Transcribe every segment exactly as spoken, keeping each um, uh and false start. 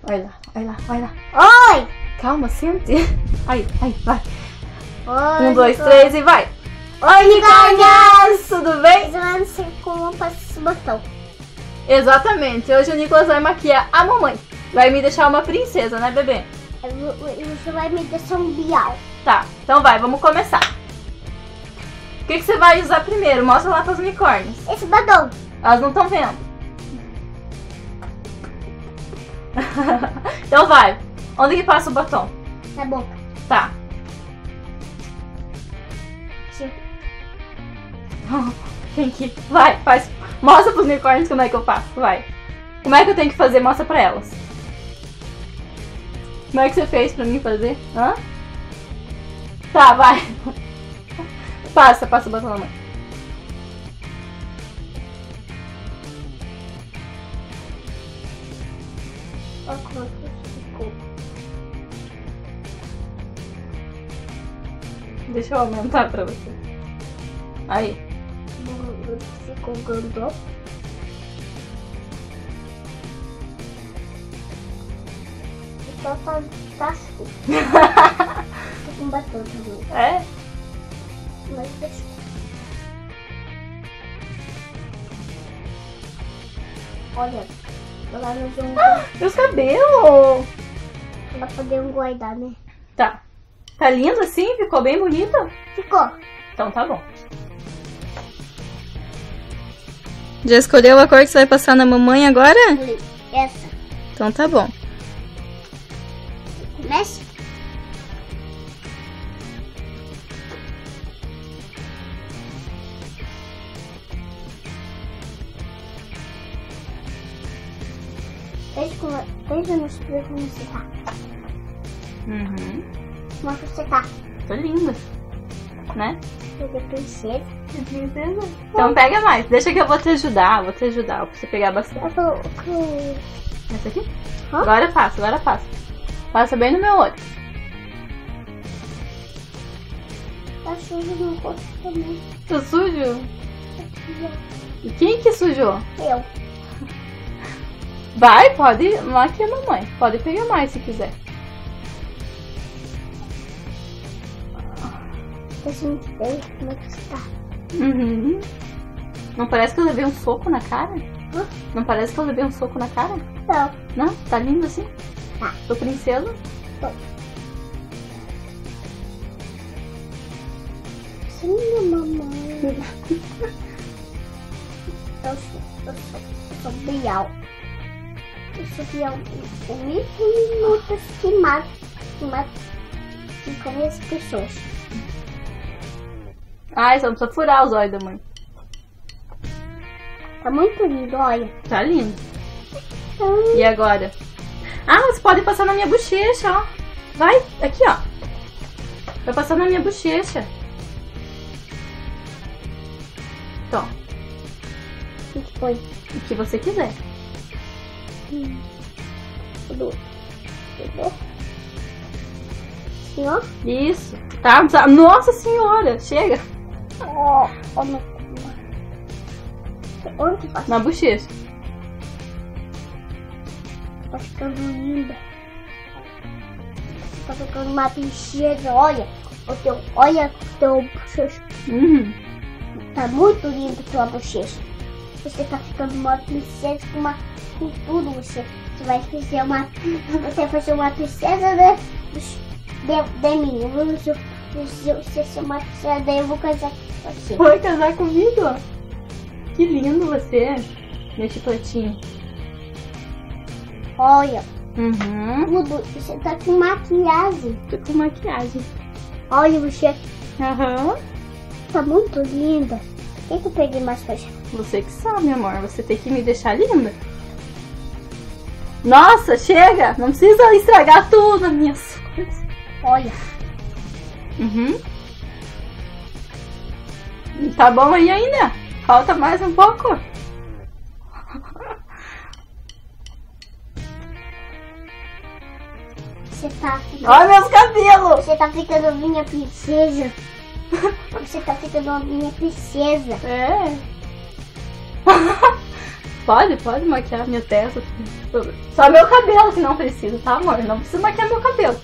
Vai lá, vai lá, vai lá. Oi! Calma, sente. Aí, aí, vai. Oi, Um, dois, Nicolas. três e vai. Oi, Nicolas! Tudo bem? Mas eu não sei como eu faço esse botão. Exatamente. Hoje o Nicolas vai maquiar a mamãe. Vai me deixar uma princesa, né, bebê? Eu vou- Você vai me deixar um bial. Tá, então vai, vamos começar. O que, que você vai usar primeiro? Mostra lá para os unicórnios. Esse batom. Elas não estão vendo. Então vai. Onde que passa o batom? Na boca. Tá. Sim. Tem que... Vai, faz. Mostra pros unicórnios como é que eu faço. Vai. Como é que eu tenho que fazer? Mostra pra elas. Como é que você fez pra mim fazer? Hã? Tá, vai. Passa, passa o batom na mão. Olha como ficou. Deixa eu aumentar pra você. Aí. Ficou grandão. Só tá, tá assim. Tô com batom também. É? Mas deixa. Olha, lá nós vamos Meus cabelos! lá poder guardar, né? Tá. Tá lindo assim? Ficou bem bonito? Ficou. Então tá bom. Já escolheu a cor que você vai passar na mamãe agora? Essa. Então tá bom. Começa. Veja como, veja no espelho como você tá. Uhum. Como é que você tá? Tô linda. Né? Peguei princesa. Então pega mais. Deixa que eu vou te ajudar. Vou te ajudar pra você pegar bastante. Eu tô com... Essa aqui? Hã? Agora passa, agora passa. Passa bem no meu olho. Tá sujo no rosto também. Tá sujo? E quem que sujou? Eu. Vai, pode maquiar a mamãe. Pode pegar mais se quiser. Deixa eu ver como é que você tá. Uhum. Não parece que eu levei um soco na cara? Hã? Não parece que eu levei um soco na cara? Não. Não? Tá lindo assim? Tá. Tô princesa? Tô. Sim, mamãe. Eu sou, eu sou, eu sou Bial. Eu sou Bial. Oito minutos que mata, que mata, que come as pessoas. Ai, só não precisa furar os olhos da mãe. Tá muito lindo, olha. Tá lindo. Hum. E agora? Ah, você pode passar na minha bochecha, ó. Vai, aqui, ó. Vai passar na minha bochecha. Então, O que foi? o que você quiser. Hum. Tudo. Tudo. Assim, ó. Isso. Tá? tá- Nossa senhora, chega. Ó, ó, no... Onde que passa? Na bochecha. Tá ficando linda. Tá ficando uma princesa, olha. O teu, olha o teu bochecha. Uhum. Tá muito lindo tua bochecha. Você tá ficando uma princesa com uma. Com tudo você. Você vai fazer uma. Você vai fazer uma princesa, né? De, de mim. Eu vou, se você ser uma princesa, daí eu vou casar com você. Vai casar comigo? Que lindo você é, meu chicletinho. Olha, Uhum. tudo. Você tá com maquiagem. Tô com maquiagem. Olha, você Aham. tá muito linda. O que, que eu peguei mais pra você? Você que sabe, amor. Você tem que me deixar linda. Nossa, chega! Não precisa estragar tudo as minhas coisas. Olha, Uhum. Tá bom aí ainda? Falta mais um pouco. você tá ficando. Olha meus cabelos! Você tá ficando minha princesa. Você tá ficando minha princesa. É. Pode, pode maquiar minha testa. Só meu cabelo que não precisa, tá, amor? Não precisa maquiar meu cabelo.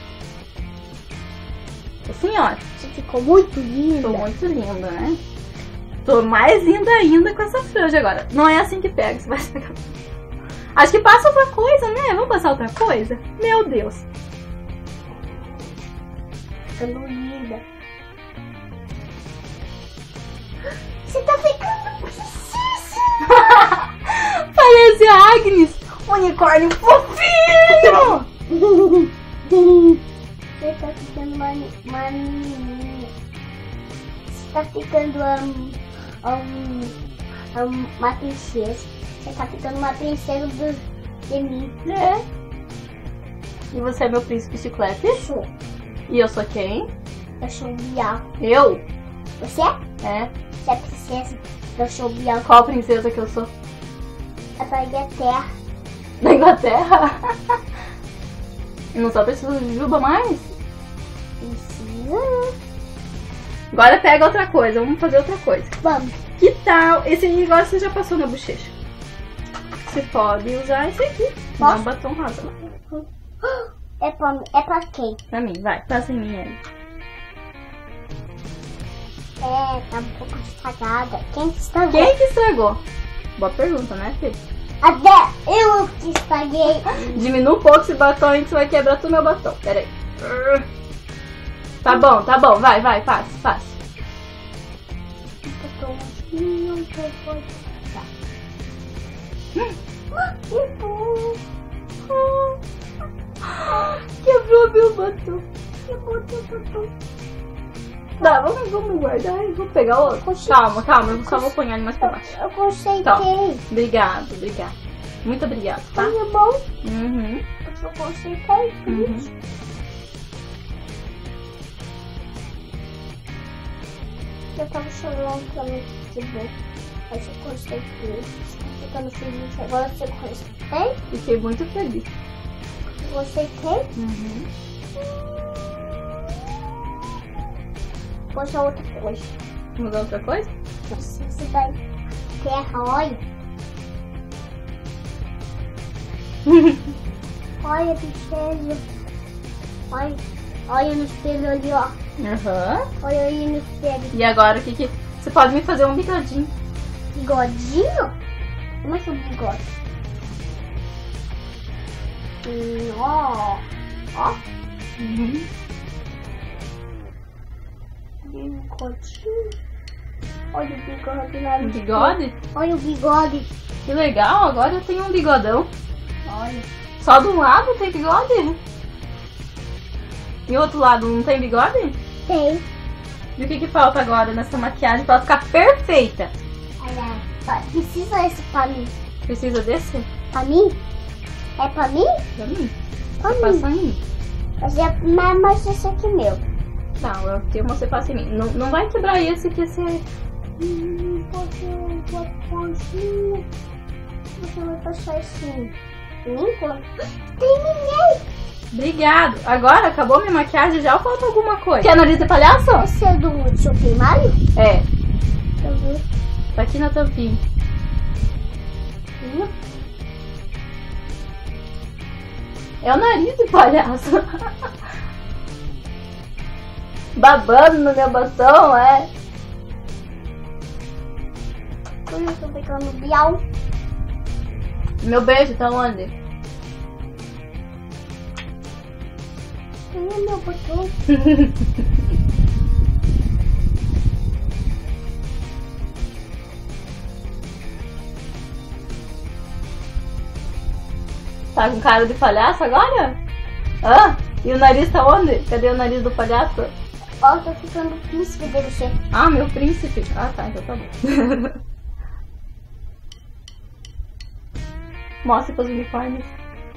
Assim, ó. Você ficou muito linda. Tô muito linda, né? Tô mais linda ainda com essa franja agora. Não é assim que pega, você vai pegar. Acho que passa outra coisa, né? Vamos passar outra coisa? Meu Deus. Ficando linda. Você tá ficando princesa. Parece a Agnes. Unicórnio fofinho. Você tá ficando uma, uma menina. Você tá ficando um, um, um, uma princesa. Você tá ficando uma princesa do, de mim. É. E você é meu príncipe chiclete? Sou. E eu sou quem? Eu sou o Bial. Eu? Você é? É. Você é princesa. Eu sou o Bial. Qual princesa que eu sou? A da Inglaterra. Da Inglaterra? Não só preciso de juba mais? Precisa. Agora pega outra coisa, vamos fazer outra coisa. Vamos. Que tal? Esse negócio você já passou na bochecha. Você pode usar esse aqui. Dá um batom rosa. É pra, é pra quem? Pra mim, vai. Passa em mim aí. É, tá um pouco estragada. Quem que estragou? Quem que estragou? Boa pergunta, né, filho? Até eu que estraguei. Diminua um pouco esse batom aí que você vai quebrar todo meu batom. Pera aí. Tá bom, tá bom. Vai, vai, passe, passe. Não pode. Que bom. Quebrou meu batom. Quebrou teu batom. Tá, vamos, vamos guardar e vou pegar outro. Calma, calma. Eu só vou pôr ele mais pra baixo. Eu consertei. Tá. Obrigado, obrigado. Muito obrigado, tá? Tá bom? Uhum. Eu só consertei. Uhum. Eu tava chorando pra mim. Que bom. Aí eu consertei. Você tá ficando feliz agora que você consertei? Fiquei muito feliz. Consertei? Uhum. Vou usar outra coisa. Mudar outra coisa? Você vai terra, olha. Olha, princesa. Olha, olha no espelho ali, ó. Aham. Olha aí no espelho. E agora o que que... Você pode me fazer um bigodinho. Bigodinho? Como é que é o bigode? Hum, ó. Ó. Uhum. Bigodinho. Olha o bigode lá no Um bigode? espelho. Olha o bigode. Que legal, agora eu tenho um bigodão. Olha. Só de um lado tem bigode? E o outro lado não tem bigode? Tem. E o que que falta agora nessa maquiagem pra ela ficar perfeita? Olha. Só precisa esse pra mim. Precisa desse? Pra mim? É pra mim? Pra mim? Pra Você passa em mim. Mas, é, mas, mas esse aqui é meu. Tá, eu tenho você passa em mim. Não, não vai quebrar esse que esse é... Hum, você vai passar. Você vai passar assim. Nunca. Terminei. Obrigado. Agora acabou minha maquiagem já ou falta alguma coisa? Quer nariz de palhaço? Esse é do seu primário? É. Deixa eu ver. Tá aqui na tampinha. Hum. É o nariz de palhaço. Babando no meu batom, é? Eu tô pegando bial. Meu beijo tá onde? Cadê meu botão? Tá com cara de palhaço agora? Hã? E o nariz tá onde? Cadê o nariz do palhaço? Ó, tô ficando príncipe de você. Ah, meu príncipe. Ah, tá, então tá bom. Mostra pros unicórnios.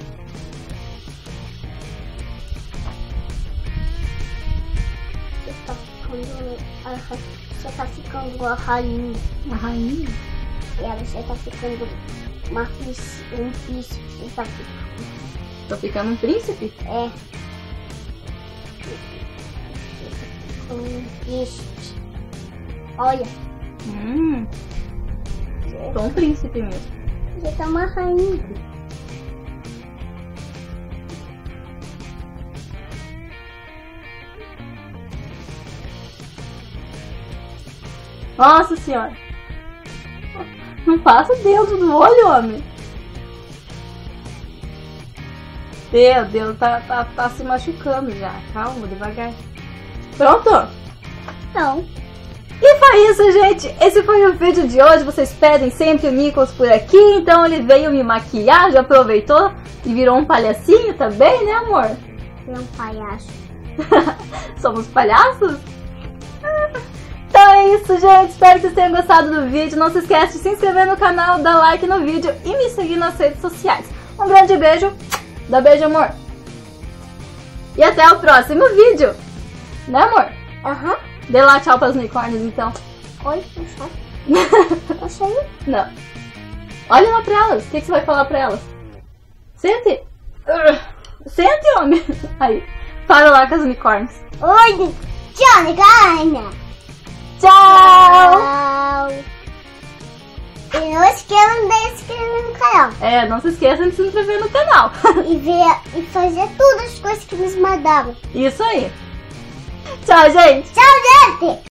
Você tá ficando. a- Você tá ficando a rainha. A rainha? E aí você tá ficando uma príncipe, um príncipe. Você tá ficando. Tô ficando um príncipe? É. Um príncipe. Olha. Hum, tô um príncipe mesmo. Você tá uma rainha. Nossa senhora. Não passa dentro do olho, homem. Meu Deus, tá, tá, tá se machucando já. Calma, devagar. Pronto? Não. E foi isso, gente. Esse foi o vídeo de hoje. Vocês pedem sempre o Nicholas por aqui. Então ele veio me maquiar, já aproveitou e virou um palhacinho também, né, amor? É um palhaço. Somos palhaços? Então é isso, gente. Espero que vocês tenham gostado do vídeo. Não se esquece de se inscrever no canal, dar like no vídeo e me seguir nas redes sociais. Um grande beijo. Dá beijo, amor. E até o próximo vídeo. Né, amor? Aham. Uhum. Dê lá tchau para os unicórnios, então. Oi, não sei. Não sei. Não. Olha lá pra elas. O que, que você vai falar pra elas? Sente. Uh, sente, homem. Aí. Para lá com as unicórnios. Oi, tchau, unicórnio. Tchau. Tchau. E não esqueçam de se inscrever no canal. É, não se esqueçam de se inscrever no canal. E ver e fazer todas as coisas que nos mandaram. Isso aí. Tchau, gente. Tchau, gente.